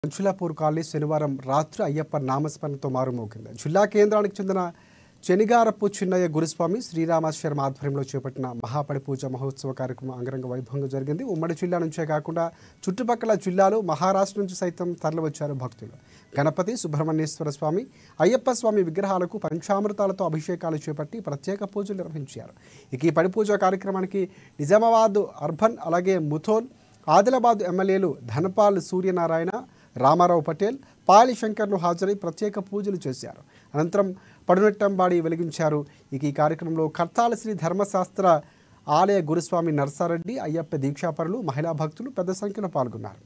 Manjulapur colony శనివారం రాత్రి అయ్యప్ప నామస్మరణతో మారుమోగింది. జిల్లా కేంద్రానికి చెందిన చెనిగారపు చిన్నయ్య గురుస్వామి శ్రీరామ శర్మ ఆధ్వర్యంలో చేపట్టిన మహాపడి పూజ మహోత్సవ కార్యక్రమం అంగరంగ వైభవంగా జరిగింది. ఉమ్మడి జిల్లా నుంచే కాకుండా చుట్టుపక్కల జిల్లాలు మహారాష్ట్ర నుంచి సైతం తరలివచ్చారు భక్తులు. గణపతి, సుబ్రహ్మణ్యేశ్వర స్వామి, అయ్యప్ప స్వామి విగ్రహాలకు పంచామృతాలతో అభిషేకాలు చేపట్టి ప్రత్యేక పూజలు నిర్వహించారు. ఇక ఈ పడి పూజ కార్యక్రమానికి నిజామాబాద్ అర్బన్ అలాగే ముథోల్, ఆదిలాబాద్ ఎమ్మెల్యేలు ధనపాల్ సూర్యనారాయణ, రామారావు పటేల్, పాయలి శంకర్లు హాజరై ప్రత్యేక పూజలు చేశారు. అనంతరం పడునెట్టంబాడి వెలిగించారు. ఇక ఈ కార్యక్రమంలో కర్తాల శ్రీ ధర్మశాస్త్ర ఆలయ గురుస్వామి నర్సారెడ్డి, అయ్యప్ప దీక్షాపరులు, మహిళా భక్తులు పెద్ద సంఖ్యలో పాల్గొన్నారు.